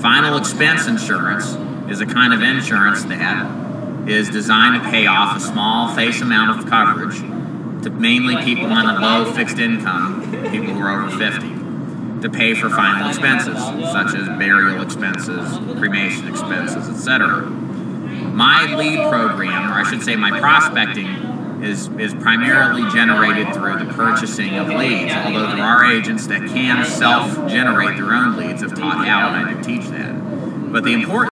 Final expense insurance is a kind of insurance that is designed to pay off a small face amount of coverage to mainly people on a low fixed income, people who are over 50, to pay for final expenses, such as burial expenses, cremation expenses, etc. My lead program, or I should say my prospecting, is primarily generated through the purchasing of leads, although there are agents that can self-generate their own leads if taught how, and I do teach that. But the important